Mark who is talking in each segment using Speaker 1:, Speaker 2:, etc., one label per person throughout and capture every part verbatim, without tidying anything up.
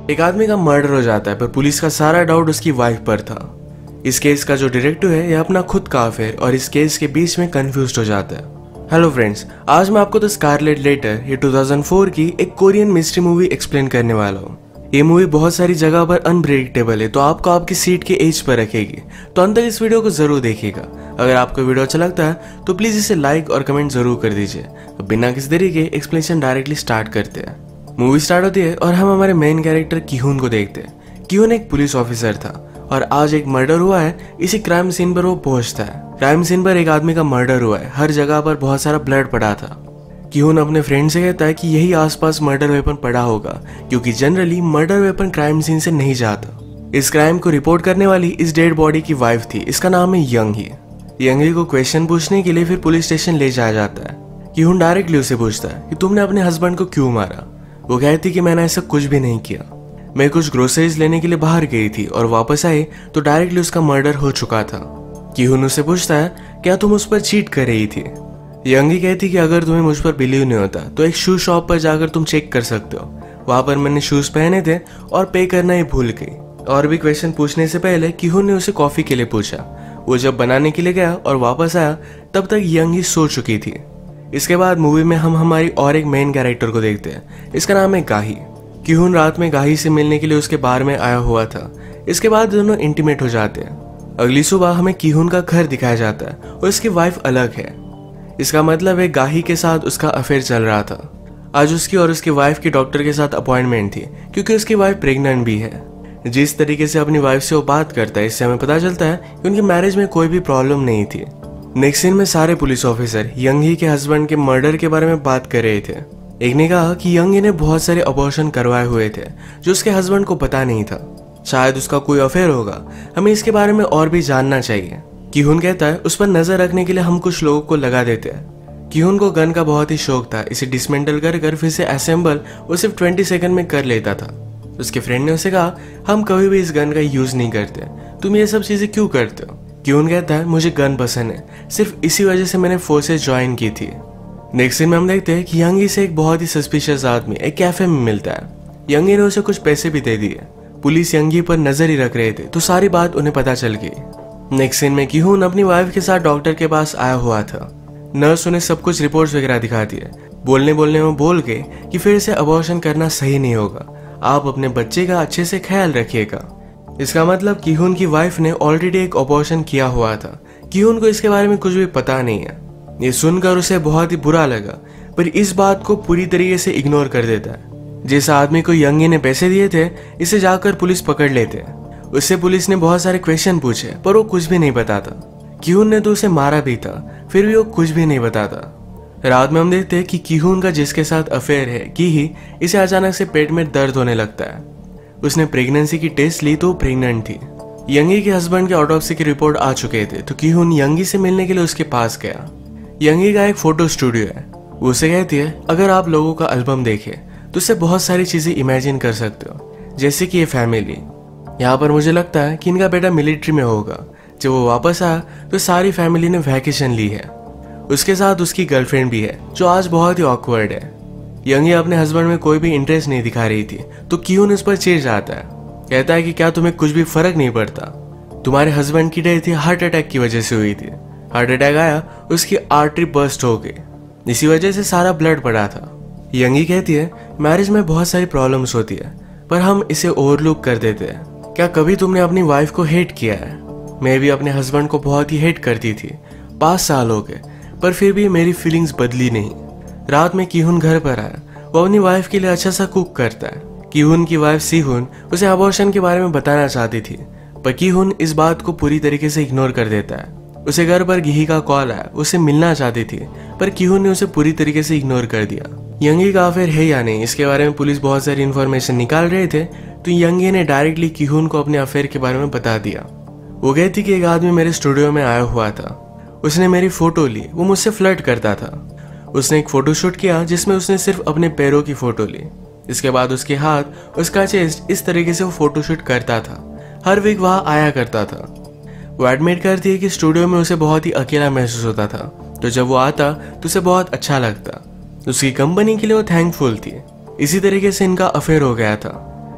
Speaker 1: एक आदमी का मर्डर हो जाता है पर पुलिस का सारा डाउट उसकी वाइफ पर था। इस केस का जो डिटेक्टिव है यह अपना खुद का अफेयर और इस केस के बीच में कंफ्यूज हो जाता है। हेलो फ्रेंड्स, आज मैं आपको द स्कारलेट लेटर ये दो हज़ार चार की एक कोरियन मिस्ट्री मूवी एक्सप्लेन करने वाला हूँ। ये मूवी बहुत सारी जगह पर अनप्रेडिक्टेबल है तो आपको आपकी सीट के एज पर रखेगी, तो अंत तक इस वीडियो को जरूर देखिएगा। अगर आपको वीडियो अच्छा लगता है तो प्लीज इसे लाइक और कमेंट जरूर कर दीजिए। तो बिना किसी देरी के एक्सप्लेनेशन डायरेक्टली स्टार्ट करते हैं। मूवी स्टार्ट होती है और हम हमारे मेन कैरेक्टर किहुन को देखते हैं। किहुन एक पुलिस ऑफिसर था और आज एक मर्डर हुआ है। इसी क्राइम सीन पर वो पहुंचता है। क्राइम सीन पर एक आदमी का मर्डर हुआ है। हर जगह पर बहुत सारा ब्लड पड़ा था। किहुन अपने फ्रेंड से कहता है कि यही आसपास मर्डर वेपन पड़ा होगा, क्योंकि generally murder weapon crime scene से नहीं जाता। इस क्राइम को रिपोर्ट करने वाली इस डेड बॉडी की वाइफ थी। इसका नाम है यंगी। यंगी को क्वेश्चन पूछने के लिए फिर पुलिस स्टेशन ले जाया जाता है। किहुन डायरेक्टली उसे पूछता है कि तुमने अपने हस्बैंड को क्यों मारा। वो कहती कि मैंने ऐसा कुछ भी नहीं किया। मैं कुछ ग्रोसरीज लेने के लिए बाहर गई थी और वापस आई तो डायरेक्टली उसका मर्डर हो चुका था। किहुन उसे पूछता है क्या तुम उस पर चीट कर रही थी। यंगी कहती कि अगर तुम्हें मुझ पर बिलीव नहीं होता तो एक शू शॉप पर जाकर तुम चेक कर सकते हो। वहां पर मैंने शूज पहने थे और पे करना ही भूल गई। और भी क्वेश्चन पूछने से पहले किहुन ने उसे कॉफी के लिए पूछा। वो जब बनाने के लिए गया और वापस आया तब तक यंगी सो चुकी थी। इसके बाद मूवी में हम हमारी और एक मेन कैरेक्टर को देखते हैं। इसका नाम है गाही। किहुन रात में गाही से मिलने के लिए उसके बार में आया हुआ था। इसके बाद दोनों इंटीमेट हो जाते हैं। अगली सुबह हमें किहुन का घर दिखाया जाता है और उसकी वाइफ अलग है। इसका मतलब है गाही के साथ उसका अफेयर चल रहा था। आज उसकी और उसकी वाइफ की डॉक्टर के साथ अपॉइंटमेंट थी, क्योंकि उसकी वाइफ प्रेग्नेंट भी है। जिस तरीके से अपनी वाइफ से वो बात करता है इससे हमें पता चलता है कि उनकी मैरिज में कोई भी प्रॉब्लम नहीं थी। नेक्स्ट सीन में सारे पुलिस ऑफिसर यंगी के हस्बैंड के मर्डर के बारे में बात कर रहे थे। एक ने कहा कि यंगी ने बहुत सारे अबॉर्शन करवाए हुए थे जो उसके हस्बैंड को पता नहीं था। शायद उसका कोई अफेयर होगा, हमें इसके बारे में और भी जानना चाहिए। किहुन कहता है उस पर नजर रखने के लिए हम कुछ लोगों को लगा देते हैं। किहुन को गन का बहुत ही शौक था। इसे डिसमेंटल कर कर फिर से असेंबल वो सिर्फ बीस सेकंड में कर लेता था। उसके फ्रेंड ने उसे कहा हम कभी भी इस गन का यूज नहीं करते, तुम ये सब चीजें क्यों करते हो। किहुन कहता है मुझे गन पसंद है, सिर्फ इसी वजह से मैंने फोर्सेस ज्वाइन की थी। नेक्स्ट सीन में हम देखते हैं कि यंगी से एक बहुत ही सस्पिशियस आदमी एक कैफे में मिलता है। यंगी ने उसे कुछ पैसे भी दे दिए। पुलिस यंगी पर नजर ही रख रहे थे तो सारी बात उन्हें पता चल गई। नेक्स्ट सीन में किहुन अपनी वाइफ के साथ डॉक्टर के पास आया हुआ था। नर्स उन्हें सब कुछ रिपोर्ट्स वगैरह दिखाती है। बोलने बोलने में बोल के कि फिर से अबॉर्शन करना सही नहीं होगा, आप अपने बच्चे का अच्छे से ख्याल रखिएगा। इसका मतलब किहुन की वाइफ ने ऑलरेडी एक अबॉर्शन किया हुआ था। किहुन को इसके बारे में कुछ भी पता नहीं है। ये सुनकर उसे बहुत ही बुरा लगा, पर इस बात को पूरी तरीके से इग्नोर कर देता है। जिस आदमी को यंगी ने पैसे दिए थे इसे जाकर पुलिस पकड़ लेते हैं। उससे पुलिस ने बहुत सारे क्वेश्चन पूछे पर वो कुछ भी नहीं बताता। किहुन ने तो उसे मारा भी था, फिर भी वो कुछ भी नहीं बताता। रात में हम देखते हैं कि किहुन का जिसके साथ अफेयर है की ही इसे अचानक से पेट में दर्द होने लगता है। उसने प्रेगनेंसी की टेस्ट ली तो प्रेग्नेंट थी। यंगी के हस्बैंड के ऑटोप्सी की रिपोर्ट आ चुके थे तो किहुन यंगी से मिलने के लिए उसके पास गया। यंगी का एक फोटो स्टूडियो है। वो उसे कहती है अगर आप लोगों का एल्बम देखें तो उससे बहुत सारी चीजें इमेजिन कर सकते हो, जैसे कि ये फैमिली। यहाँ पर मुझे लगता है कि इनका बेटा मिलिट्री में होगा। जब वो वापस आया तो सारी फैमिली ने वैकेशन ली है। उसके साथ उसकी गर्लफ्रेंड भी है जो आज बहुत ही ऑकवर्ड है। यंगी अपने हस्बैंड में कोई भी इंटरेस्ट नहीं दिखा रही थी तो किहुन उस पर चिढ़ जाता है। कहता है कि क्या तुम्हें कुछ भी फर्क नहीं पड़ता, तुम्हारे हस्बैंड की डेथ हार्ट अटैक की वजह से हुई थी। हार्ट अटैक आया, उसकी आर्टरी बर्स्ट हो गई, इसी वजह से सारा ब्लड पड़ा था। यंगी कहती है मैरिज में बहुत सारी प्रॉब्लम्स होती है पर हम इसे ओवरलुक कर देते हैं। क्या कभी तुमने अपनी वाइफ को हेट किया है? मैं भी अपने हस्बैंड को बहुत ही हेट करती थी। पाँच साल हो गए पर फिर भी मेरी फीलिंग्स बदली नहीं। रात में किहुन घर पर आया। वो अपनी वाइफ के लिए अच्छा सा कुक करता है। किहुन की वाइफ सीहुन उसे अबॉर्शन के बारे में बताना चाहती थी पर किहुन इस बात को पूरी तरीके से इग्नोर कर देता है। उसे घर पर गिही का कॉल आया, उसे मिलना चाहती थी पर किहुन ने उसे पूरी तरीके से इग्नोर कर दिया। यंगी का अफेयर है या नहीं इसके बारे में पुलिस बहुत सारी इन्फॉर्मेशन निकाल रहे थे तो यंगी ने डायरेक्टली किहुन को अपने अफेयर के बारे में बता दिया। वो कहती कि एक आदमी मेरे स्टूडियो में आया हुआ था, उसने मेरी फोटो ली, वो मुझसे फ्लर्ट करता था। उसने एक फोटो शूट किया जिसमें उसने सिर्फ अपने पैरों की फोटो ली। इसके बाद उसके हाथ, उसका चेस्ट, इस तरीके से वो फोटो शूट करता था। हर वीक वहां आया करता था। वो एडमिट करती है कि स्टूडियो में उसे बहुत ही अकेला महसूस होता था, तो जब वो आता तो उसे बहुत अच्छा लगता। उसकी कंपनी के लिए वो थैंकफुल थी। इसी तरीके से इनका अफेयर हो गया था।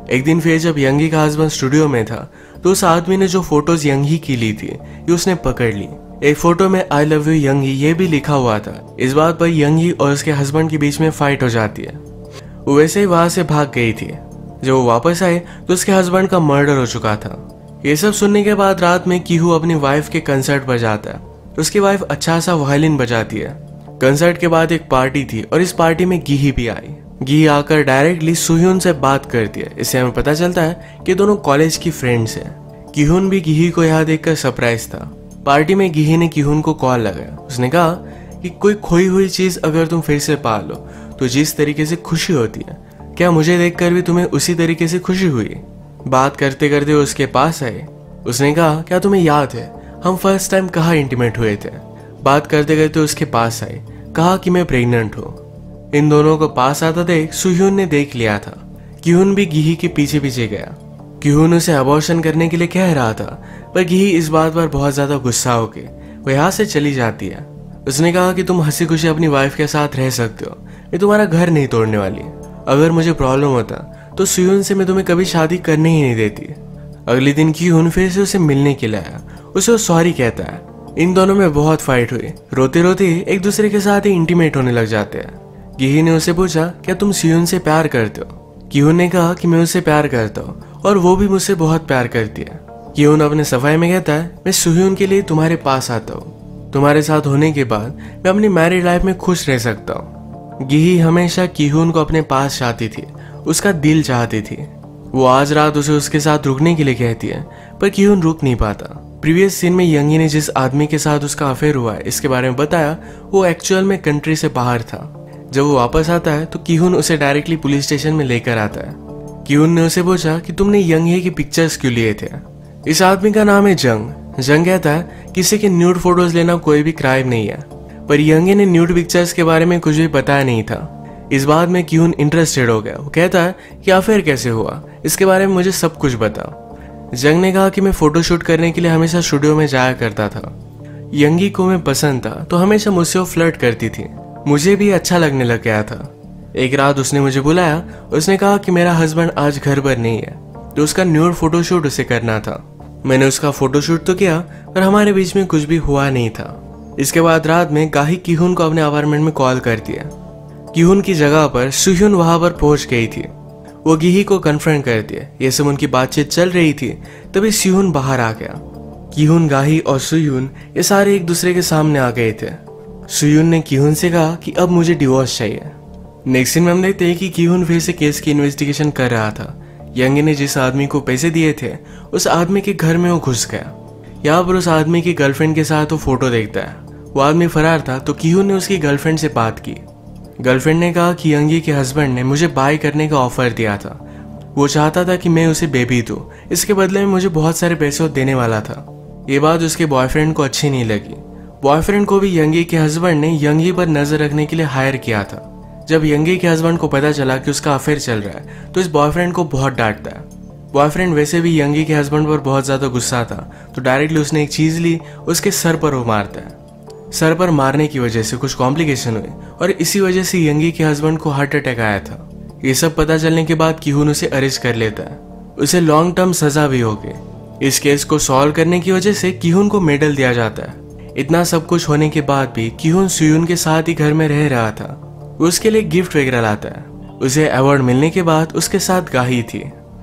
Speaker 1: एक दिन फिर जब यंगी का हस्बैंड स्टूडियो में था तो उस आदमी ने जो फोटोज यंगी की ली थी ये उसने पकड़ ली। एक फोटो में आई लव यू यंगी ये भी लिखा हुआ था। इस बात पर यंगी और उसके हस्बैंड के बीच में फाइट हो जाती है। वो वैसे ही वहां से भाग गई थी। जब वो वापस आए तो उसके हस्बैंड का मर्डर हो चुका था। ये सब सुनने के बाद रात में कीहू अपनी वाइफ के कंसर्ट पर जाता है। उसकी वाइफ अच्छा सा वायलिन बजाती है। कंसर्ट के बाद एक पार्टी थी और इस पार्टी में गिही भी आई। गिही आकर डायरेक्टली सुhyun से बात करती है। इससे हमें पता चलता है कि दोनों कॉलेज की फ्रेंड्स हैं। कीहुन भी गिही को यहाँ देखकर सरप्राइज था। पार्टी में गिही ने कीहुन को कॉल लगाया। उसने कहा कि कोई खोई हुई चीज अगर तुम फिर से पा लो तो जिस तरीके से खुशी होती है, क्या मुझे देखकर भी तुम्हें उसी तरीके से खुशी हुई? बात करते करते उसके पास आए। उसने कहा क्या तुम्हें याद है हम फर्स्ट टाइम कहाँ इंटीमेट हुए थे? बात करते करते उसके पास आए, कहा कि मैं प्रेग्नेंट हूँ। इन दोनों को पास आता देख सुhyun ने देख लिया था। कीहुन भी गिही के पीछे पीछे गया। कीहुन उसे अबॉर्शन करने के लिए कह रहा था पर गिही इस बात पर बहुत ज्यादा गुस्सा होके वो यहाँ से चली जाती है। उसने कहा कि तुम हंसी खुशी अपनी वाइफ के साथ रह सकते हो, मैं तुम्हारा घर नहीं तोड़ने वाली। अगर मुझे प्रॉब्लम होता तो सुhyun से मैं तुम्हें कभी शादी करने ही नहीं देती। अगले दिन कीहुन फिर से उसे मिलने के लिए आया। उसे वो सॉरी कहता है। इन दोनों में बहुत फाइट हुई। रोते रोते एक दूसरे के साथ ही इंटीमेट होने लग जाते हैं। गिही ने उसे पूछा क्या तुम सुhyun से प्यार करते हो? कीहुन ने कहा कि मैं उससे प्यार करता हूँ और वो भी मुझसे बहुत प्यार करती है। कीहुन अपने सफाई में कहता है मैं सुhyun के लिए तुम्हारे पास आता हूँ। तुम्हारे साथ होने के बाद मैं अपनी मैरिड लाइफ में खुश रह सकता हूँ। गिही हमेशा कीहुन को अपने पास चाहती थी, उसका दिल चाहती थी। वो आज रात उसे उसके साथ रुकने के लिए कहती है पर कीहुन रुक नहीं पाता। प्रीवियस सीन में यंगी ने जिस आदमी के साथ उसका अफेयर हुआ है इसके बारे में बताया वो एक्चुअल में कंट्री से बाहर था। जब वो वापस आता है तो कीहुन उसे डायरेक्टली पुलिस स्टेशन में लेकर आता है। कीहुन ने उसे पूछा कि तुमने यंगी की पिक्चर्स क्यों लिए थे? इस आदमी का नाम है जंग। जंग कहता है किसी के न्यूड फोटोज लेना कोई भी क्राइम नहीं है, पर यंगी ने न्यूड पिक्चर्स के बारे में कुछ भी बताया नहीं था। इस बात में कीहुन इंटरेस्टेड हो गया। वो कहता है कि अफेयर कैसे हुआ, इसके बारे में मुझे सब कुछ बताओ। जंग ने कहा कि मैं फोटोशूट करने के लिए हमेशा स्टूडियो में जाया करता था। यंगी को मैं पसंद था तो हमेशा मुझसे वो फ्लर्ट करती थी। मुझे भी अच्छा लगने लग गया था। एक रात उसने मुझे बुलाया। उसने कहा कि मेरा हस्बैंड आज घर पर नहीं है तो उसका न्यूड फोटोशूट उसे करना था। मैंने उसका फोटोशूट तो किया पर हमारे बीच में कुछ भी हुआ नहीं था। इसके बाद रात में गाही कीहुन को अपने अपार्टमेंट में कॉल कर दिया। कीहुन की जगह पर सुhyun वहां पर पहुंच गई थी। वो गिही को कन्फ्रंट कर दिया। ये सब उनकी बातचीत चल रही थी तभी सुhyun बाहर आ गया। कीहुन, गाही और सुhyun ये सारे एक दूसरे के सामने आ गए थे। सुhyun ने कीहुन से कहा कि अब मुझे डिवोर्स चाहिए। नेक्स्ट सीन में हम देखते हैं कि कीहुन फिर से केस की इन्वेस्टिगेशन कर रहा था। यंगी ने जिस आदमी को पैसे दिए थे उस आदमी के घर में वो घुस गया। यहाँ पर उस आदमी की गर्लफ्रेंड के साथ वो फोटो देखता है। वो आदमी फरार था तो कीहुन ने उसकी गर्लफ्रेंड से बात की। गर्लफ्रेंड ने कहा कि यंगी के हस्बैंड ने मुझे बाय करने का ऑफर दिया था। वो चाहता था कि मैं उसे बेबी दूं, इसके बदले में मुझे बहुत सारे पैसे देने वाला था। ये बात उसके बॉयफ्रेंड को अच्छी नहीं लगी। बॉयफ्रेंड को भी यंगी के हस्बैंड ने यंगी पर नजर रखने के लिए हायर किया था। जब यंगी के हस्बैंड को पता चला कि उसका अफेयर चल रहा है तो इस बॉयफ्रेंड को बहुत डांटता है। बॉयफ्रेंड वैसे भी यंगी के हस्बैंड पर बहुत ज्यादा गुस्सा था तो डायरेक्टली उसने एक चीज ली, उसके सर पर वो मारता है। सर पर मारने की वजह से कुछ कॉम्प्लिकेशन हुई और इसी वजह से यंगी के हस्बैंड को हार्ट अटैक आया था। ये सब पता चलने के बाद कीहुन उसे अरेस्ट कर लेता है। उसे लॉन्ग टर्म सजा भी हो गई। इस केस को सॉल्व करने की वजह से कीहुन को मेडल दिया जाता है। इतना सब कुछ होने के बाद भी कीहुन सुhyun के साथ ही घर में रह रहा था। वो उसके लिए गिफ्ट वगैरह लाता है। उसे अवार्ड मिलने के बाद उसके साथ गाही थी।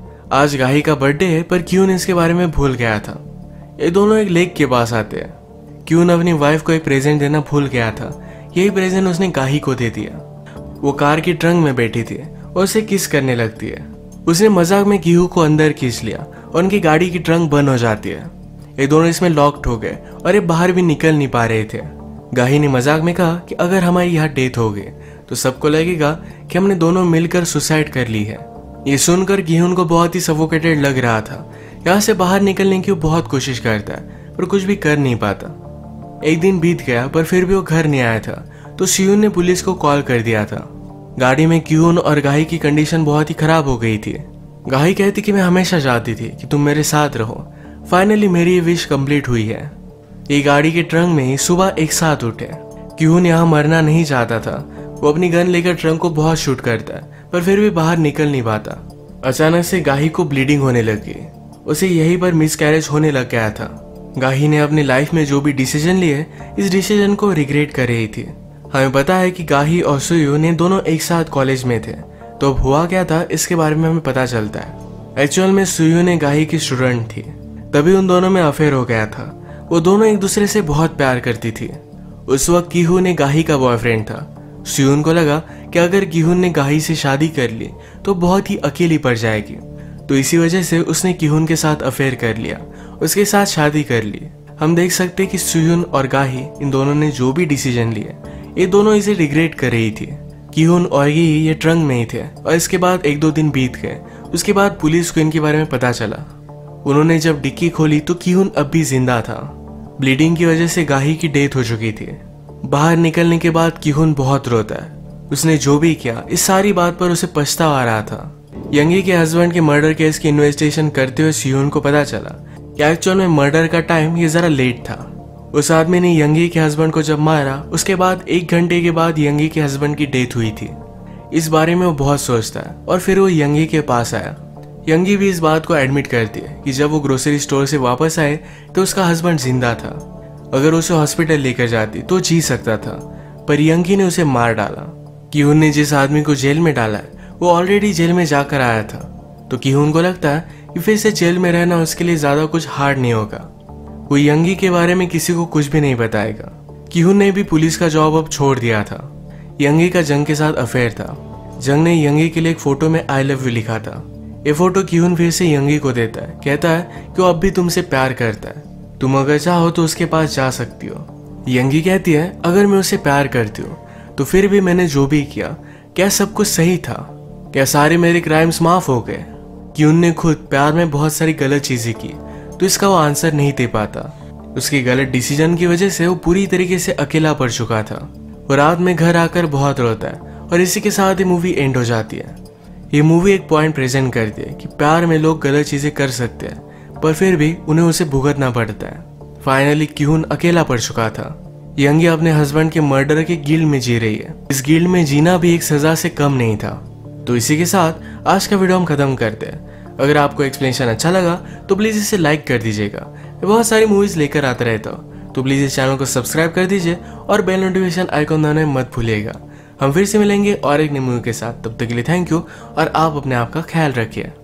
Speaker 1: आज गाही का बर्थडे है पर कीहुन इसके बारे में भूल गया था। ये दोनों एक लेक के पास आते हैं। कीहुन अपनी वाइफ को एक प्रेजेंट देना भूल गया था। यही प्रेजेंट उसने गाही को दे दिया। वो कार की ट्रंक में बैठी थी और उसे किस करने लगती है। उसने मजाक में कीहू को अंदर खींच लिया और उनकी गाड़ी की ट्रंक बंद हो जाती है। ये दोनों इसमें लॉक्ड हो गए और ये बाहर भी निकल नहीं पा रहे थे। गाही ने मजाक में कहा कि अगर हमारी यहाँ डेथ हो गई तो सबको लगेगा कि हमने दोनों मिलकर सुसाइड कर ली है। ये सुनकर कीहुन को बहुत ही सफोकेटेड लग रहा था। यहाँ से बाहर निकलने की वो बहुत कोशिश करता है पर कुछ भी कर नहीं पाता। एक दिन बीत गया पर फिर भी वो घर नहीं आया था तो सुhyun ने पुलिस को कॉल कर दिया था। गाड़ी में कीहुन और गाही की कंडीशन बहुत ही खराब हो गई थी। गाही कहती कि मैं हमेशा चाहती थी कि तुम मेरे साथ रहो। फाइनली मेरी ये विश कंप्लीट हुई है। ये गाड़ी के ट्रंक में ही सुबह एक साथ उठे। कीहुन यहाँ मरना नहीं चाहता था। वो अपनी गन लेकर ट्रंक को बहुत शूट करता है पर फिर भी बाहर निकल नहीं पाता। अचानक से गाही को ब्लीडिंग होने लगी। उसे यहीं पर मिसकैरेज होने लग गया था। गाही ने अपनी लाइफ में जो भी डिसीजन लिए, इस डिसीजन को रिग्रेट कर रही थी। हमें पता है कि गाही और सुयू ने दोनों एक साथ कॉलेज में थे, तो अब हुआ क्या था इसके बारे में हमें पता चलता है। एक्चुअल में सुयू ने गाही की स्टूडेंट थी, तभी उन दोनों में अफेयर हो गया था। वो दोनों एक दूसरे से बहुत प्यार करती थी। उस वक्त कीहू ने गाही का बॉयफ्रेंड था। सुयून को लगा कि अगर कीहून ने गाही से शादी कर ली तो बहुत ही अकेली पड़ जाएगी, तो इसी वजह से उसने कीहून के साथ अफेयर कर लिया, उसके साथ शादी कर ली। हम देख सकते कि सुयून और गाही इन दोनों ने जो भी डिसीजन लिए, ये दोनों इसे रिग्रेट कर रही थी। कीहून और ये ये ट्रंक में ही थे और इसके बाद एक दो दिन बीत गए। उसके बाद पुलिस को इनके बारे में पता चला। उन्होंने जब डिक्की खोली तो कीहून अब भी जिंदा था। ब्लीडिंग की वजह से गाही की डेथ हो चुकी थी। बाहर निकलने के बाद कीहून बहुत रोता है। उसने जो भी किया इस सारी बात पर उसे पछतावा आ रहा था। यंगी के हस्बैंड के मर्डर केस की इन्वेस्टिगेशन करते हुए सुयून को पता चला कि एक्चुअल में मर्डर का टाइम ये जरा लेट था। उस आदमी ने यंगी के हस्बैंड को जब मारा, उसके बाद एक घंटे के बाद यंगी के हस्बैंड की डेथ हुई थी। इस बारे में वो बहुत सोचता है और फिर वो यंगी के पास आया। यंगी भी इस बात को एडमिट करती है कि जब वो ग्रोसरी स्टोर से वापस आए तो उसका हस्बैंड जिंदा था। अगर उसे हॉस्पिटल लेकर जाती तो जी सकता था, पर यंगी ने उसे मार डाला। कीहून ने जिस आदमी को जेल में डाला है वो ऑलरेडी जेल में जाकर आया था, तो कीहून को लगता है कि फिर से जेल में रहना उसके लिए ज्यादा कुछ हार्ड नहीं होगा। वो यंगी के बारे में किसी को कुछ भी नहीं बताएगा। कीहून ने भी पुलिस का जॉब अब छोड़ दिया था। यंगी का जंग के साथ अफेयर था। जंग ने यंगी के लिए एक फोटो में आई लव यू लिखा था। ये फोटो कीहून फिर से यंगी को देता है, कहता है कि वो अब भी तुमसे प्यार करता है, तुम अगर चाहो तो उसके पास जा सकती हो। यंगी कहती है अगर मैं उससे प्यार करती हूँ तो फिर भी मैंने जो भी किया, क्या सब कुछ सही था? क्या सारे मेरे क्राइम्स माफ हो गए? कीहून ने खुद प्यार में बहुत सारी गलत चीजें की, तो इसका वो आंसर नहीं दे पाता। उसके गलत डिसीजन की वजह से वो पूरी तरीके से अकेला पड़ चुका था। वो रात में घर आकर बहुत रोता है और इसी के साथ ये मूवी एंड हो जाती है। ये मूवी एक पॉइंट प्रेजेंट करती है कि प्यार में लोग गलत चीजें कर सकते हैं, पर फिर भी उन्हें उसे भुगतना पड़ता है। फाइनली कीहून अकेला पड़ चुका था। यंगी अपने हस्बैंड के मर्डर के गिल्ड में जी रही है। इस गिल्ड में जीना भी एक सजा से कम नहीं था। तो इसी के साथ आज का वीडियो हम खत्म करते हैं। अगर आपको एक्सप्लेनेशन अच्छा लगा तो प्लीज इसे लाइक कर दीजिएगा। मैं बहुत सारी मूवीज लेकर आता रहता हूँ, तो प्लीज इस चैनल को सब्सक्राइब कर दीजिए और बेल नोटिफिकेशन आइकॉन दबाना मत भूलिएगा। हम फिर से मिलेंगे और एक नई मूवी के साथ। तब तक के लिए थैंक यू और आप अपने आप का ख्याल रखिए।